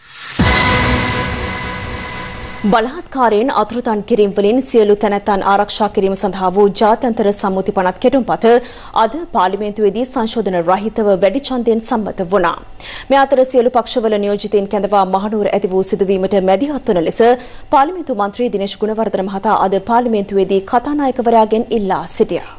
බලහත්කාරයෙන් අතුරුතන් කිරීම වලින් සියලු තැනැත්තන් ආරක්ෂා කිරීම සඳහා වූ ජාත්‍යන්තර සම්මුති පනත් කෙටුම්පත අද පාර්ලිමේන්තුවේදී සංශෝධන රහිතව වැඩි ඡන්දයෙන් සම්මත වුණා. මේ අතර සියලු පක්ෂවල නියෝජිතයින් කැඳවා මහනුවර ඇති වූ සිදුවීමට මැදිහත් වන ලෙස පාර්ලිමේන්තු මන්ත්‍රී දිනේෂ් ගුණවර්ධන මහතා අද පාර්ලිමේන්තුවේදී කතානායකවරයාගෙන් ඉල්ලා සිටියා.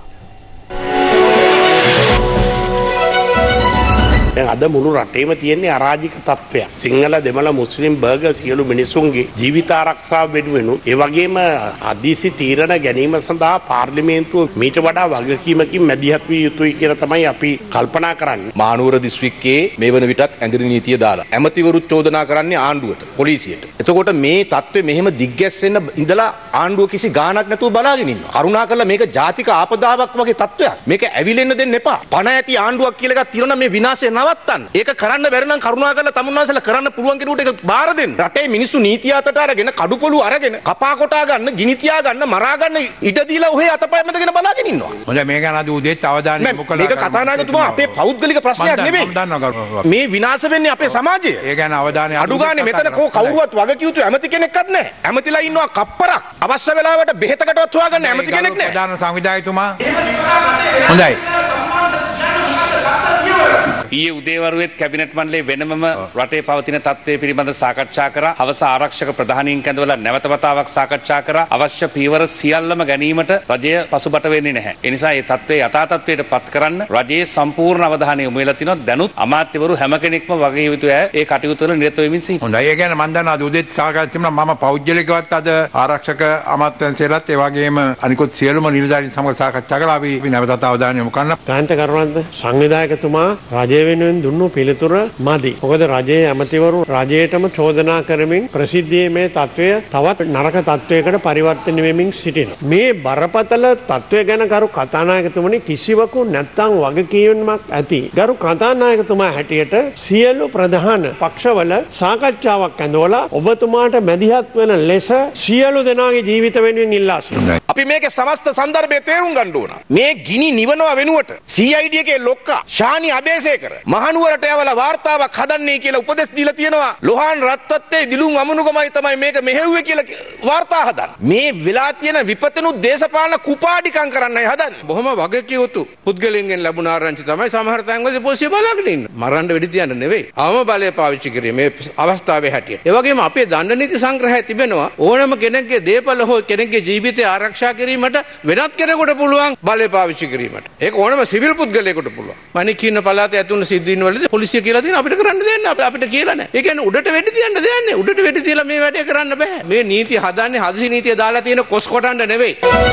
අද මුළු රටේම තියෙන්නේ අරාජික තත්ත්වයක්. සිංහල දෙමළ මුස්ලිම් බර්ගර් සියලු මිනිසුන්ගේ ජීවිත ආරක්ෂාව වෙනුවෙන් ඒ වගේම අදීසි තීරණ ගැනීම සඳහා පාර්ලිමේන්තුව මීට වඩා වගකීමකින් මැදිහත් විය යුතුයි කියලා තමයි අපි කල්පනා කරන්නේ. මහනුවර දිස්ත්‍රික්කයේ මේ වන විටත් ඇඳිරි නීතිය දාලා ඇමතිවරුත් චෝදනා කරන්නේ ආණ්ඩුවට පොලිසියට. එතකොට මේ තත්ත්වය මෙහෙම දිග්ගැස්සෙන්න ඉඳලා ආණ්ඩුව කිසි ගාණක් නැතුව බලාගෙන ඉන්නවා. කරුණාකරලා මේක ජාතික ආපදාවක් වගේ තත්ත්වයක්. මේක ඇවිලෙන්න දෙන්න එපා. පණ ඇති ආණ්ඩුවක් කියලා එකක් තියෙනවා මේ විනාශය නව නවත්තන්න. ඒක කරන්න බැරි නම් කරුණාකරලා තමුන්නාසලා කරන්න පුළුවන් කෙනෙකුට ඒක බාර දෙන්න. රටේ මිනිස්සු නීතිය අතට අරගෙන කඩුපොළු අරගෙන කපා කොටා ගන්න, ගිනි තියා ගන්න, මරා ගන්න ඉඩ දීලා ඔහේ අතපය මැදගෙන බලාගෙන ඉන්නවා. හොඳයි මේක නේද උදේත් අවධානය යොමු කළා. මේක කතානායකතුමා අපේ පෞද්ගලික ප්‍රශ්නයක් නෙමෙයි. මේ විනාශ වෙන්නේ අපේ සමාජය. ඒ ගැන අවධානය අඩු ගානේ මෙතන කවුරුවත් වගකියුතු ඇමති කෙනෙක්වත් නැහැ. ඇමතිලා ඉන්නවා කප්පරක්. අවශ්‍ය වෙලාවට බෙහෙතකටවත් හොයාගන්න ඇමති කෙනෙක් නැහැ. ප්‍රධාන සංවිධායකතුමා හොඳයි. ඊයේ උදේවරුවේත් කැබිනට් මණ්ඩලයේ වෙනමම රටේ පවතින තත්ත්වය පිළිබඳ සාකච්ඡා කරා. හවස ආරක්ෂක ප්‍රධානීන් කැඳවලා නැවත වතාවක් සාකච්ඡා කරා. අවශ්‍ය පියවර සියල්ලම ගැනීමට රජය පසුබට වෙන්නේ නැහැ. ඒ නිසා මේ තත්ත්වයේ යථා තත්ත්වයට පත් කරන්න රජයේ සම්පූර්ණ අවධානය යොමු වෙලා තිනවා. දැනුත් අමාත්‍යවරු හැම කෙනෙක්ම වගේ යුතුය ඒ කටයුතු වල නිරත වෙමින් සිටිනවා. හොඳයි. ඒ කියන්නේ මම දන්නවා අද උදේත් සාකච්ඡා තිබුණා. මම පෞද්ගලිකවත් අද ආරක්ෂක අමාත්‍යාංශයලත් ඒ වගේම අනිකුත් සියලුම නිලධාරීන් සමග සාකච්ඡා කළා. අපි නැවතත් අවධානය යොමු කරන්න. කාන්ත කරුණාන්ත සංවිධායකතුමා රජය වෙනුවෙන් දුන්නු පිළිතුර මදි. මොකද රජයේ ඇමතිවරු රජයටම චෝදනා කරමින් ප්‍රසිද්ධියේ මේ තත්වය තවත් නරක තත්වයකට පරිවර්තනය වෙමින් සිටිනවා. මේ බරපතල තත්වය ගැන ගරු කතානායකතුමනි කිසිවකු නැත්තම් වගකීමක් ඇති. ගරු කතානායකතුමා හැටියට සියලු ප්‍රධාන පක්ෂවල සාකච්ඡාවක් ඇඳවලා ඔබතුමාට මැදිහත් වෙන ලෙස සියලු දෙනාගේ ජීවිත වෙනුවෙන් ඉල්ලා සිටිනවා. අපි මේකේ සමස්ත සන්දර්භය තේරුම් ගන්න ඕන. මේ ගිනි නිවනවා වෙනුවට CID එකේ ලොක්කා ශානි අබේසේකර මහනුවරට යවලා වාර්තාවක් හදන්නේ කියලා උපදෙස් දීලා තියෙනවා. ලොහාන් රත්වත්තේ දිලුම් අමනුගමයි තමයි මේක මෙහෙව්වේ කියලා වාර්තා හදන්න. මේ වෙලා තියෙන විපතනුත් දේශපාලන කුපාඩිකම් කරන්නයි හදන්නේ. බොහොම වගකියුතු පුද්ගලයන්ගෙන් ලැබුණ ආරංචි තමයි සමහර තැන්වල පොලිසිය බලාගෙන ඉන්නේ. මරන්න වෙඩි තියන්න නෙවෙයි. අවම බලය පාවිච්චි කරේ මේ අවස්ථාවේ හැටියට. ඒ වගේම අපේ දණ්ඩ නීති සංග්‍රහය තිබෙනවා. ඕනම කෙනෙක්ගේ දේපල හෝ කෙනෙක්ගේ ජීවිතය ආරක්ෂා කිරීමට වෙනත් කෙනෙකුට පුළුවන් බලය පාවිච්චි කිරීමට. ඒක ඕනම සිවිල් පුද්ගලයෙකුට පුළුවන්. මණික් ඉන්න පළාතේ ඇතුළු සිද්ධීන් වලදී පොලිසිය කියලා තියෙන අපිට කරන්න දෙන්න අපිට කියලා නැහැ. ඒ කියන්නේ උඩට වෙඩි තියන්න දෙන්නේ. උඩට වෙඩි තියලා මේ වැඩේ කරන්න බෑ. මේ නීතිය හදන්නේ හදිසි නීතිය දාලා තියෙන කොස් කොටන්න නෙවෙයි.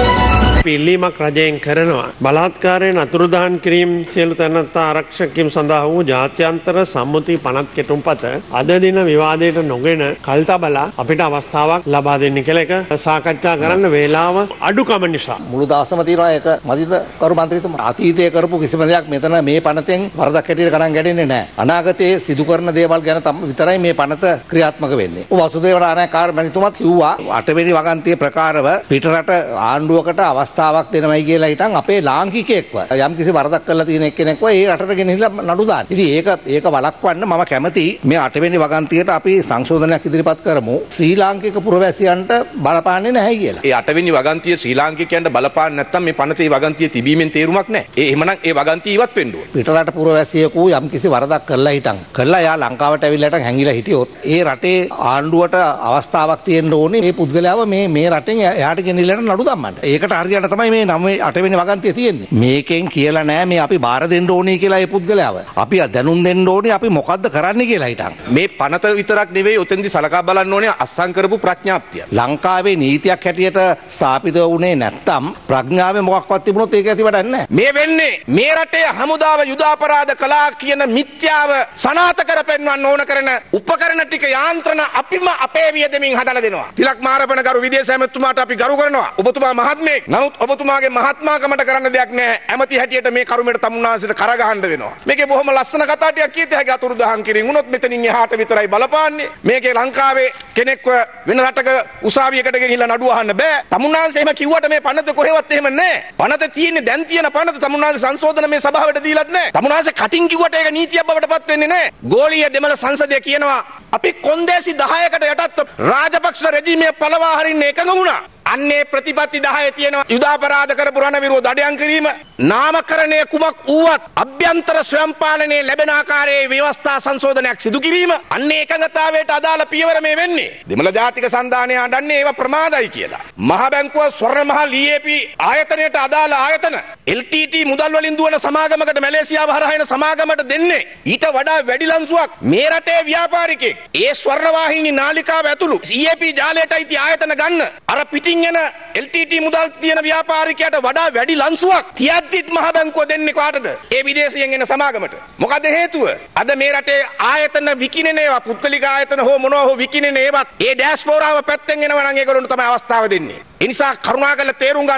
පිල්ලීමක් රජයෙන් කරනවා. බලාත්කාරයෙන් අතුරුදහන් කිරීම සියලු තැනත්තා ආරක්ෂකකම් සඳහා වූ ජාත්‍යන්තර සම්මුති පනත් කෙටුම්පත අද දින විවාදයට නොගෙන කල්තබලා අපිට අවස්ථාවක් ලබා දෙන්න කියලා එක සාකච්ඡා කරන්න වේලාව අඩුකම නිසා. මුළු දාසම තියෙනවා ඒක මදිද කරු මන්ත්‍රීතුමා. අතීතයේ කරපු කිසිම දෙයක් මෙතන මේ පනතෙන් වරදක් හැටියට ගණන් ගැටෙන්නේ නැහැ. අනාගතයේ සිදු කරන දේවල් ගැන විතරයි මේ පනත ක්‍රියාත්මක වෙන්නේ. වසුදේව නායක මන්ත්‍රීතුමාත් කිව්වා 8 වෙනි වගන්තියේ ප්‍රකාරව පිටරට ආණ්ඩුවකට අවස්ථාවක් දෙනවයි කියලා හිටන් අපේ ලාංකිකයෙක්ව යම් කිසි වරදක් කරලා තියෙන එක්කෙනෙක්ව ඒ රටට ගෙනහිලා නඩු දාන්න. ඉතින් ඒක වළක්වන්න මම කැමතියි මේ 8 වෙනි වගන්තියට අපි සංශෝධනයක් ඉදිරිපත් කරමු. ශ්‍රී ලාංකික පුරවැසියන්ට බලපාන්නේ නැහැ කියලා. ඒ 8 වෙනි වගන්තිය ශ්‍රී ලාංකිකයන්ට බලපාන්නේ නැත්නම් මේ පනතේ වගන්තිය තිබීමෙන් තේරුමක් නැහැ. එහෙමනම් ඒ වගන්තිය ඉවත් වෙන්න ඕන. පිටරට පුරවැසියෙකු යම් කිසි වරදක් කරලා හිටන් කරලා යා ලංකාවට ඇවිල්ලා හිටන් හැංගිලා හිටියොත් ඒ රටේ ආණ්ඩුවට අවස්ථාවක් තියෙන්න ඕනේ මේ පුද්ගලයාව මේ රටෙන් එහාට ගෙනිල්ලට නඩු දාන්න. ඒකට හරියට තමයි මේ 8 වෙනි වගන්තිය තියෙන්නේ. මේකෙන් කියලා නෑ මේ අපි බාර දෙන්න ඕනේ කියලා ඒ පුද්ගලයාව. අපි දැනුම් දෙන්න ඕනේ අපි මොකද්ද කරන්න කියලා හිටන්. මේ පනත විතරක් නෙවෙයි ඔතෙන්දි සලකා බලන්න ඕනේ අස්සම් කරපු ප්‍රඥාප්තිය. ලංකාවේ නීතියක් හැටියට ස්ථාපිත වුණේ නැත්තම් ප්‍රඥාවේ මොකක්වත් තිබුණොත් ඒක ඇති වැඩක් නෑ. මේ වෙන්නේ මේ රටේ හමුදාව යුද අපරාධ කළා කියන මිත්‍යාව සනාථ කරපෙන්වන්න ඕන කරන උපකරණ ටික යාන්ත්‍රණ අපිම අපේ වියදමින් හදලා දෙනවා. තිලක් මාරපන ගරු විදේශ ඇමතුමාට අපි ගරු කරනවා. ඔබතුමා මහත්මයෙක්. නමුත් ඔබතුමාගේ මහත්මාකමට කරන්න දෙයක් නැහැ. ඇමති හැටියට මේ කරුමෙට තමුන්නාන්සේට කරගහන්න වෙනවා. මේකේ බොහොම ලස්සන කතා ටිකක් කියත හැකි අතුරුදහන් කිරීම වුණොත් මෙතනින් එහාට විතරයි බලපාන්නේ. මේකේ ලංකාවේ කෙනෙක්ව වෙන රටක උසාවියකට ගෙනහිලා නඩුව අහන්න බෑ. තමුන්නාන්සේ එහෙම කිව්වට මේ පනත කොහෙවත් එහෙම නැහැ. පනත තියෙන්නේ දැන් තියෙන පනත තමුන්නාන්සේ සංශෝධන මේ සභාවට දීලත් නැහැ. තමුන්නාන්සේ කටින් කිව්වට ඒක නීතියක් බවට පත් වෙන්නේ නැහැ. ගෝලීය දෙමළ සංසදය කියනවා අපි කොන්දේසි 10කට යටත් රාජපක්ෂ රෙජිමේ පළවා හරින්න එකඟ වුණා. අන්නේ ප්‍රතිපත්ති 10 තියෙනවා. යුද අපරාධ කරපු රණ විරෝධ අඩයන් කිරීම, නාමකරණය කුමක් වුවත් අභ්‍යන්තර ස්වයං පාලනයේ ලැබෙන ආකාරයේ ව්‍යවස්ථා සංශෝධනයක් සිදු කිරීම. අන්නේ එකඟතාවයට අදාළ පියවර මේ වෙන්නේ. දෙමළ ජාතික සන්ධානය අඬන්නේ ඒවා ප්‍රමාදයි කියලා. මහ බැංකුව ස්වර්ණ මහල් EAP ආයතනයට අදාළ ආයතන LTT මුදල් වලින් දුවන සමාගමකට මැලේසියාව හරහා එන සමාගමට දෙන්නේ ඊට වඩා වැඩි ලන්සුවක් මේ රටේ ව්‍යාපාරිකයෙක් ඒ ස්වර්ණ වාහිනී නාලිකාව ඇතුළු EAP ජාලයට අයිති ආයතන ගන්න අර පිටින් යන LTT මුදල් තියෙන ව්‍යාපාරිකයාට වඩා වැඩි ලන්සුවක් තියද්දිත් මහ බැංකුව දෙන්නේ කාටද? ඒ විදේශියෙන් එන සමාගමට. මොකද හේතුව? අද මේ රටේ ආයතන විකිනෙන ඒවා පුද්ගලික ආයතන හෝ මොනවා හෝ විකිනෙන ඒවත් ඒ ඩෑස්පෝරාව පැත්තෙන් එනවා නම් ඒගොල්ලොන්ට තමයි අවස්ථාව දෙන්නේ. ඒ නිසා කරුණාකරලා තේරුම් ගන්න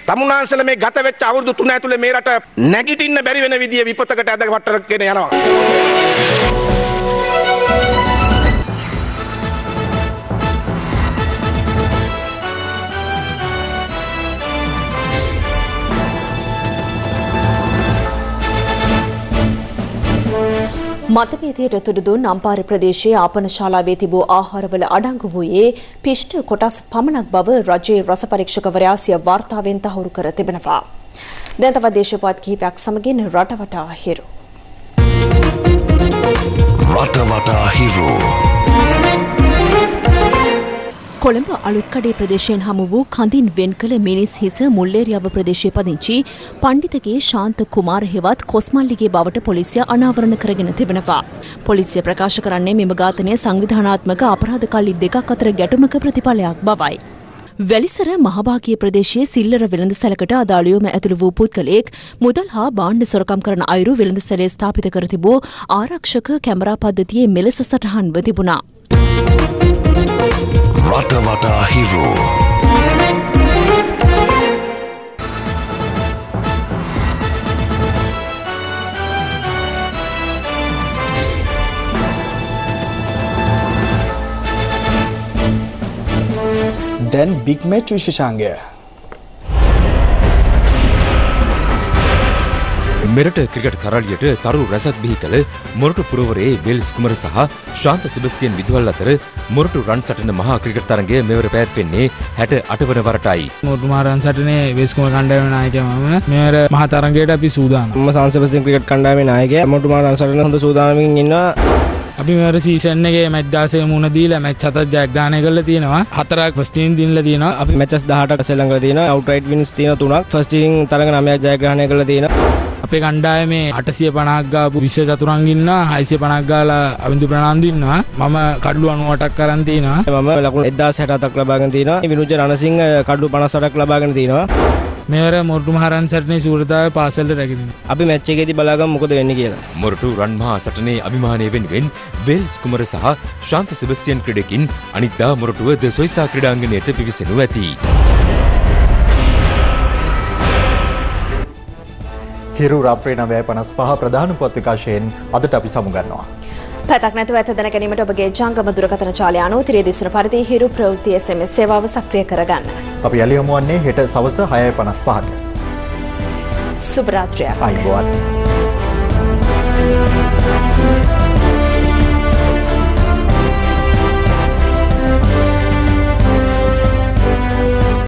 තමුන්නාන්සල මේ ගත වෙච්ච අවුරුදු 3 ඇතුලේ මේ රට නැගිටින්න බැරි වෙන විදිය විපතකට ඇදවට්ටගෙන යනවා. මතභේදයට තුඩු දුන් අම්පාර ප්‍රදේශයේ ආපනශාලාවේ තිබූ ආහාරවල අඩංගු වූයේ පිෂ්ඨ කොටස් පමණක් බව රජයේ රස පරීක්ෂකවරයා සිය වාර්තාවෙන් තහවුරු කර තිබෙනවා. දැන් තවත් දේශපාලන කිහිපයක් සමගින් රටවටා හිරු. රටවටා හිරු. කොළඹ අලුත්කඩේ ප්‍රදේශයෙන් හමු වූ කඳින් වෙන් කළ මිනිස් හිස මුල්ලේරියව ප්‍රදේශයේ පදිංචි පණ්ඩිතගේ ශාන්ත කුමාර හෙවත් කොස්මල්ලිගේ බවට පොලිසිය අනාවරණ කරගෙන තිබෙනවා. පොලිසිය ප්‍රකාශ කරන්නේ මෙම ඝාතනය සංවිධානාත්මක අපරාධ කල්ලි දෙකක් අතර ගැටුමක ප්‍රතිඵලයක් බවයි. වැලිසර මහභාගීය ප්‍රදේශයේ සිල්ලර වෙළඳසැලකට අදාළයෝම ඇතුළු වූ පුද්ගලයෙක් මුදල් හා භාණ්ඩ සොරකම් කරන අයුරු වෙළඳසැලේ ස්ථාපිත කර තිබූ ආරක්ෂක කැමරා පද්ධතියේ මෙලෙස සටහන්ව තිබුණා. රටවටා හිරු. දැන් බිග් මැච් විශේෂාංගය. මෙරට ක්‍රිකට් කරලියට තරු රැසක් බිහි කළ මොරටු පුරවරයේ වෙල්ස් කුමර සහ ශාන්ත සෙබස්තියන් විදුහල් අතර මොරටු රන් සටන මහා ක්‍රිකට් තරගය මෙවර පැවැත්වෙන්නේ 68 වන වරටයි. මොරටු මහා රන් සටනේ වෙල්ස් කුමර කණ්ඩායමේ නායකයා මම මෙවර මහා තරගයට අපි සූදානම්. මම ශාන්ත සෙබස්තියන් ක්‍රිකට් කණ්ඩායමේ නායකයා. මොරටු මහා රන් සටනේ හොඳ සූදානමින් ඉන්නවා. අපි මෙවර සීසන් එකේ මැච් 16 මුණ දීලා මැච් 7ක් ජයග්‍රහණය කරලා තියෙනවා. 4ක් ෆස්ට් ඉනින් දිනලා තියෙනවා. අපි මැචස් 18ක් සෙල්ලම් කරලා තියෙනවා. අවුට්රයිට් වින්ස් තියෙනවා 3ක්. ෆස්ට් ඉනින් තරඟ 9ක් ජයග්‍රහණය කරලා තියෙනවා. අපේ කණ්ඩායමේ 850ක් ගාපු විශ්ව චතුරංග ඉන්නවා. 650ක් ගාලා අවින්දු ප්‍රනාන්දු ඉන්නවා. මම කඩලු 98ක් අරන් තිනවා. මම ලකුණු 1067ක් ලබාගෙන තිනවා. විනුජ රණසිංහ කඩලු 58ක් ලබාගෙන තිනවා. මෙවර මොරටු මහා රන් සටනේ ශූරතාවය පාසලට රැගෙන. අපි මැච් එකේදී බලාගමු මොකද වෙන්නේ කියලා. මොරටු රන් මහා සටනේ අභිමානය වෙනුවෙන් වෙල්ස් කුමර සහ ශාන්ත සෙබස්තියන් ක්‍රීඩකින් අනිද්දා මොරටුව ද සොයිසා ක්‍රීඩාංගණයට පිවිසෙනු ඇති. හිරු රාත්‍රී 9:55 ප්‍රධාන පුවත් විකාශයෙන් අදට අපි සමුගන්නවා. පැතක් නැතුව ඇත දැන ගැනීමට ඔබගේ ජංගම දුරකථන ජාලය අනුව තිරේ දිස්වන පරිදි හිරු ප්‍රවෘත්ති SMS සේවාව සක්‍රිය කරගන්න. අපි යලි හමු වන්නේ හෙට සවස 6:55ට. සුබ රාත්‍රියක්. අයිබෝවන්.